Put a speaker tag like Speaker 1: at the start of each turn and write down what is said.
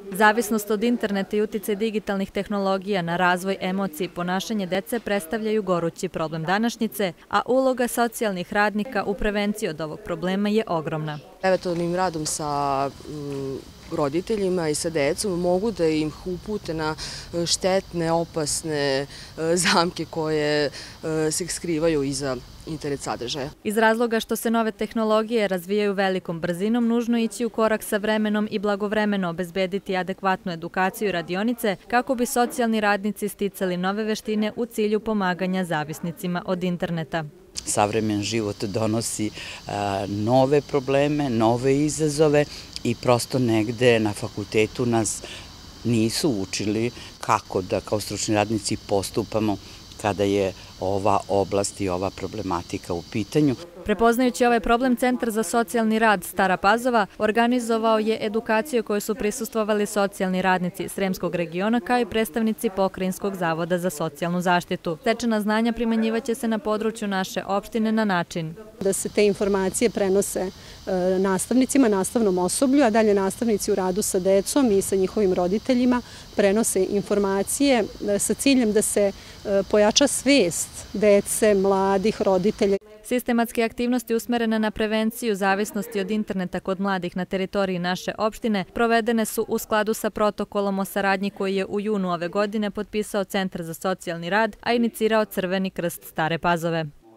Speaker 1: Zavisnost od interneta i uticaj digitalnih tehnologija na razvoj emocije i ponašanje dece predstavljaju gorući problem današnjice, a uloga socijalnih radnika u prevenciji od ovog problema je ogromna.
Speaker 2: Eventualnim radom sa roditeljima i sa decom mogu da im upute na štetne, opasne zamke koje se skrivaju iza internet sadržaja.
Speaker 1: Iz razloga što se nove tehnologije razvijaju velikom brzinom, nužno ići u korak sa vremenom i blagovremeno obezbediti adekvatnu edukaciju i radionice kako bi socijalni radnici sticali nove veštine u cilju pomaganja zavisnicima od interneta.
Speaker 3: Savremen život donosi nove probleme, nove izazove i prosto negde na fakultetu nas nisu učili kako da kao stručni radnici postupamo kada je ova oblast i ova problematika u pitanju.
Speaker 1: Prepoznajući ovaj problem, Centar za socijalni rad Stara Pazova organizovao je edukaciju koju su prisustvovali socijalni radnici Sremskog regiona kao i predstavnici Pokrajinskog zavoda za socijalnu zaštitu. Stečena znanja primenjivaće se na području naše opštine na način
Speaker 4: da se te informacije prenose nastavnicima, nastavnom osoblju, a dalje nastavnici u radu sa decom i sa njihovim roditeljima prenose informacije sa ciljem da se pojača svest dece, mladih, roditelja.
Speaker 1: Sistematske aktivnosti usmerene na prevenciju zavisnosti od interneta kod mladih na teritoriji naše opštine provedene su u skladu sa protokolom o saradnji koji je u junu ove godine potpisao Centar za socijalni rad, a inicirao Crveni krst Stare Pazove.